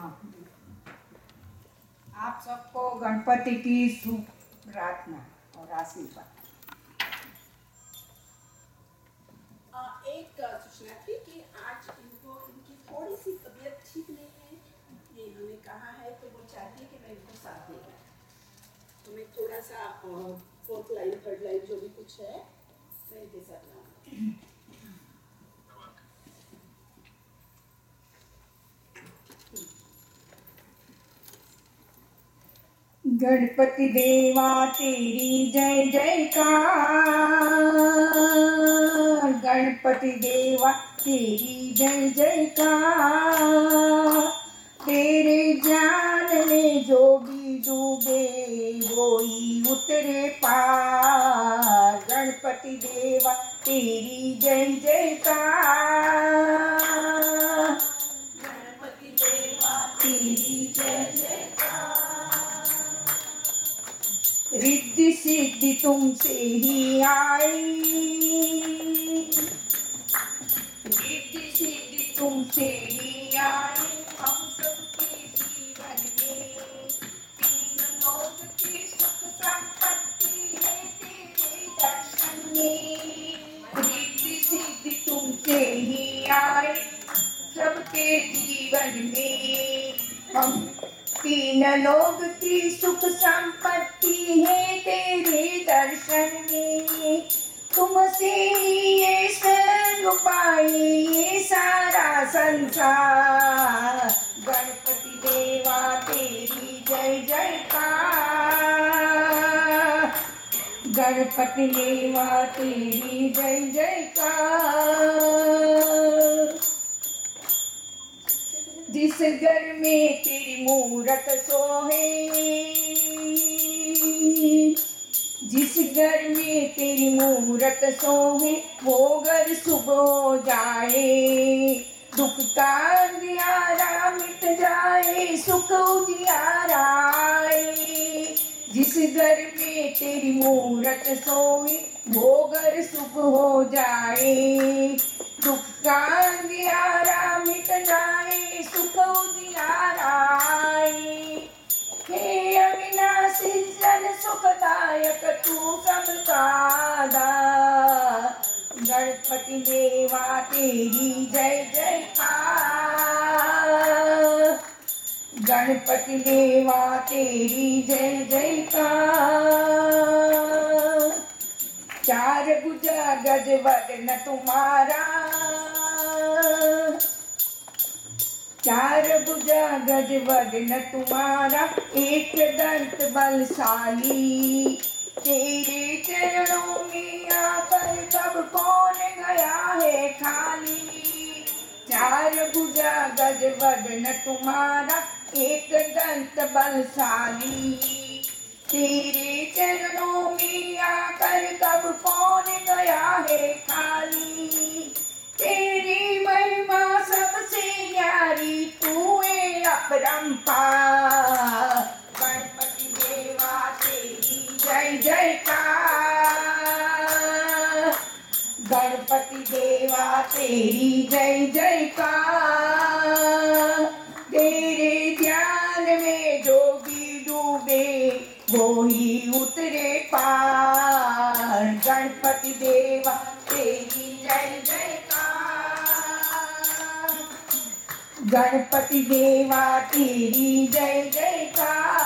आप सबको गणपति की शुभ प्रार्थना और आशीर्वाद। एक सूचना थी कि आज इनकी थोड़ी सी तबीयत ठीक नहीं है, ये इन्होंने कहा है, तो वो चाहती है कि मैं इनको साथ देगा, तो मैं थोड़ा सा फोर्थ लाइन थर्ड लाइन जो भी कुछ है मैं इनके साथ लाऊंगा। गणपति देवा तेरी जय जयकार, गणपति देवा तेरी जय जयकार। तेरे ज्ञान में जो भी डूबे वो ही उतरे पार। गणपति देवा तेरी जय जयकार, गणपति देवा तेरी जय जयकार। रिद्धि सिद्धि तुमसे ही आई, रिद्धि सिद्धि तुमसे ही आई। हम सबके जीवन में तीन लोक की सुख संपत्ति है तेरे दर्शन में। रिद्धि सिद्धि तुमसे ही आई, सबके जीवन में हम तीन लोक की सुख संपत्ति है तेरे दर्शन में। तुमसे ही ये स्वर्ग पाए ये सारा संसार। गणपति देवा तेरी जय जयकार, गणपति देवा तेरी जय जयकार। जिस घर में तेरी मूरत सोहे, जिस घर में तेरी मूरत सोहे वो घर शुभ हो जाए। दुख का अंधियारा मिट जाए सुख उजियारा आए। जिस घर में तेरी मूरत सोए वो घर शुभ हो जाए। दुख का अंधियारा मिट जाए सुख उजियारा आए। हे अविनाशी जन सुखदायक तू सबका दाता। गणपति देवा तेरी जय जयकार, गणपति देवा तेरी जय जयकार। चार भुजा गज वदन तुम्हारा, चार भुजा गज वदन तुम्हारा। एक दंत बलशाली, तेरे चरणों में आकर कब कौन गया है खाली। चार भुजा गज वदन तुम्हारा, एक दंत बलशाली। तेरे चरणों में आकर कब कौन गया है खाली। तेरी महिमा सबसे न्यारी तू है अपरंपार। गणपति देवा तेरी जय जयकार, गणपति देवा तेरी जय जयकार। तेरे ध्यान में जो भी डूबे वो ही उतरे पार। गणपति देवा तेरी जय जयकार, गणपति देवा तेरी जय जयकार।